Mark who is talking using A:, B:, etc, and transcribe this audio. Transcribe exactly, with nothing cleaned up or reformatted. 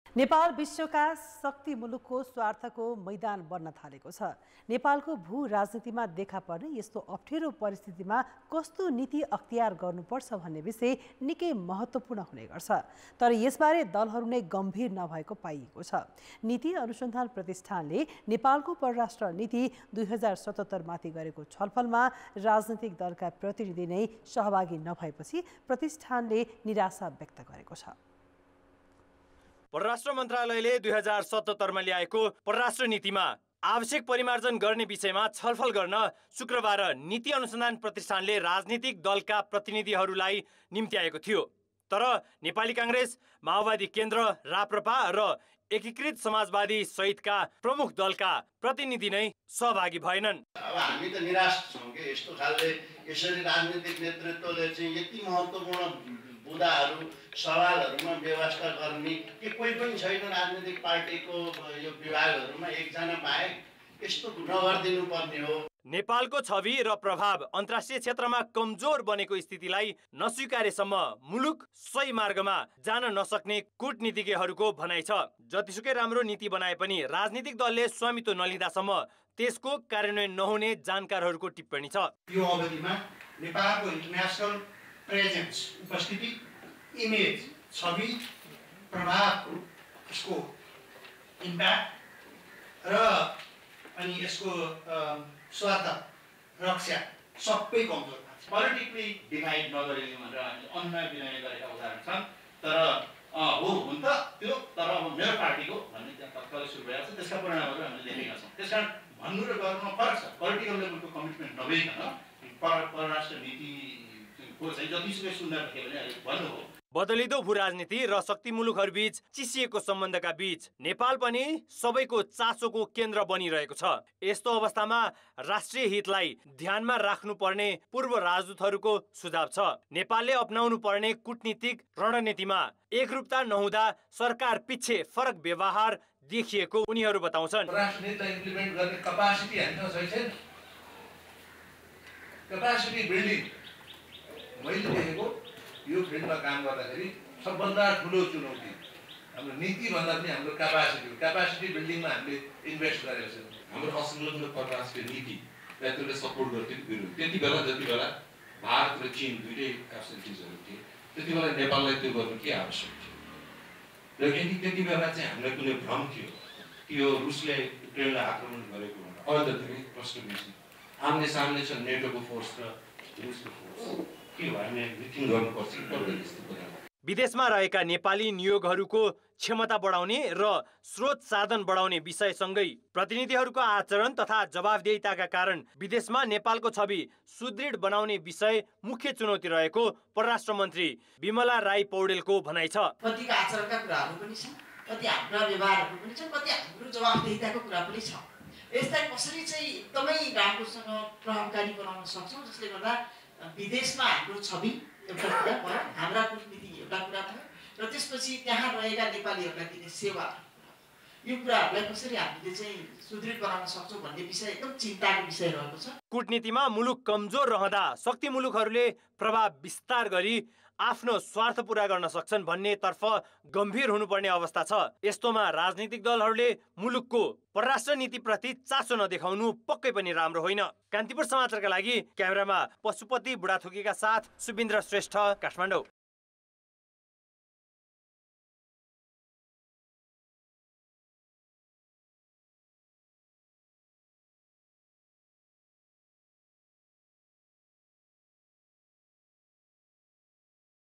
A: नेपाल विश्वका शक्ति मुलुकको स्वार्थको मैदान बन्न थालेको छ। नेपालको भू राजनीतिमा देखा पर्ने यस्तो अप्ठ्यारो परिस्थितिमा कस्तो नीति अख्तियार गर्नुपर्छ भन्ने विषय निकै महत्त्वपूर्ण हुने गर्छ। तर यसबारे दलहरू नै गम्भीर नभएको पाइएको छ। नीति अनुसन्धान प्रतिष्ठानले नेपालको परराष्ट्र नीति दुई हजार सतहत्तर माथि गरेको छलफलमा राजनीतिक दलका प्रतिनिधि नै सहभागी नभएपछि प्रतिष्ठानले निराशा व्यक्त गरेको छ।
B: परराष्ट्र मन्त्रालयले दुई हजार सतहत्तरमा ल्याएको परराष्ट्र नीतिमा आवश्यक परिमार्जन गर्ने विषयमा छलफल गर्न शुक्रबार नीति अनुसन्धान प्रतिष्ठानले राजनीतिक दलका प्रतिनिधिहरूलाई निम्त्याएको थियो। तर नेपाली कांग्रेस, माओवादी केन्द्र, राप्रपा र एकीकृत समाजवादी सहितका प्रमुख दलका प्रतिनिधि नै सहभागी भएनन्।
C: अब हामी त निराश छौँ कि यस्तो खालले यसरी राजनीतिक नेतृत्वले चाहिँ यति महत्त्वपूर्ण मुद्दाहरू सवालहरूमा व्यवस्था गर्ने कि कोही पनि छैन राजनीतिक पार्टीको यो विभागहरूमा एकजना बाहेक यस्तो नगरिदिनु पर्ने हो।
B: नेपालको छवि र प्रभाव अन्तर्राष्ट्रिय क्षेत्रमा कमजोर बनेको स्थितिलाई नस्वीकारेसम्म मुलुक सही मार्गमा जान नसक्ने कूटनीतिज्ञहरूको भनाइ छ। जतिसुकै राम्रो नीति बनाए पनि राजनीतिक दलले स्वामित्व नलिँदासम्म त्यसको कार्यान्वयन नहुने जानकारहरूको टिप्पणी छ।
C: यो अवधिमा नेपालको इन्टरनेसनल प्रेजेन्स, उपस्थिति, इमेज, छवि, प्रभावको यसको इम्प्याक्ट र अनि यसको स्वार्थ रक्षा सबै कमजोर छ। पोलिटिकली डिभाइड नगरिने भनेर हामीले अन्याय विनय गरेका उदाहरण छन्। तर हो हुन त त्यो तर अब मेरो पार्टीको भन्ने त्यहाँ तत्कालै सुरु भएको छ। त्यसका परिणामहरू हामीले देखेका छौँ। त्यस कारण भन्नु र गर्नुमा फरक छ। पोलिटिकल लेभलको कमिटमेन्ट नभइकन परराष्ट्र नीति जतिसुकै सुन्दर देख्यो भने अहिले भन्नु हो।
B: बदलिदो भू राजनीति र शक्ति मुलुकहरूबीच चिसिएको सम्बन्धका बीच नेपाल पनि सबैको चासोको केन्द्र बनिरहेको छ। यस्तो अवस्थामा राष्ट्रिय हितलाई ध्यानमा राख्नुपर्ने पूर्व राजदूतहरूको सुझाव छ। नेपालले अपनाउनु पर्ने कूटनीतिक रणनीतिमा एकरूपता नहुँदा सरकार पिच्छे फरक व्यवहार देखिएको उनीहरू बताउँछन्।
D: परराष्ट्र नीतिलाई इम्प्लिमेन्ट गर्ने क्यापासिटी हामीसँग छैन। क्यापासिटी बिल्डिङ मैले देखेको यो फिल्डमा काम गर्दाखेरि सबभन्दा ठुलो चुनौती हाम्रो नीति भन्दा पनि हाम्रो क्यापासिटी क्यापासिटी बिल्डिङमा हामीले इन्भेस्ट गरेको छौँ।
E: हाम्रो असंलग्न परराष्ट्र नीति त्यसले सपोर्ट गर्थ्यो विरोध। त्यति बेला जति बेला भारत र चीन दुईटै एब्सेन्टिजहरू थिए त्यति बेला नेपाललाई त्यो गर्नु के आवश्यक थियो र यदि त्यति बेला चाहिँ हामीलाई कुनै भ्रम थियो कि यो रुसले युक्रेनलाई आक्रमण गरेको भनेर अहिले त धेरै प्रश्न मिल्छ। आम्ने सामने छ नेटोको फोर्स र रुसको फोर्स।
B: विदेशमा रहेका नेपाली नियोगहरूको क्षमता बढाउने र स्रोत साधन बढाउने विषयसँगै प्रतिनिधिहरूको आचरण तथा जवाफदेहिताका कारण विदेशमा नेपालको छवि सुदृढ बनाउने विषय मुख्य चुनौती रहेको परराष्ट्र मन्त्री विमला राई पौडेलको भनाइ छ।
F: कतिका आचरणका कुराहरू पनि छन्, कति हाम्रा व्यवहारहरू पनि छन्, कति हाम्रो जवाफदेहिताको कुरा पनि छ। यसलाई कसरी चाहिँ एकदमै राम्रोसँग प्रभावकारी बनाउन सक्छौँ जसले गर्दा विदेशमा हाम्रो छवि एउटा कुरा भयो, हाम्रा कूटनीति एउटा कुरा भयो र त्यसपछि त्यहाँ रहेका नेपालीहरूलाई दिने सेवा, यो कुराहरूलाई कसरी हामीले चाहिँ सुदृढ बनाउन सक्छौँ भन्ने विषय एकदम चिन्ताको विषय रहेको छ।
B: कूटनीतिमा मुलुक कमजोर रहँदा शक्ति मुलुकहरूले प्रभाव विस्तार गरी आफ्नो स्वार्थ पूरा गर्न सक्छन् भन्नेतर्फ गम्भीर हुनुपर्ने अवस्था छ। यस्तोमा राजनीतिक दलहरूले मुलुकको परराष्ट्र नीतिप्रति चासो नदेखाउनु पक्कै पनि राम्रो होइन। कान्तिपुर समाचारका लागि क्यामेरामा पशुपति बुढाथोकीका साथ सुबिन्द्र श्रेष्ठ, काठमाडौँ।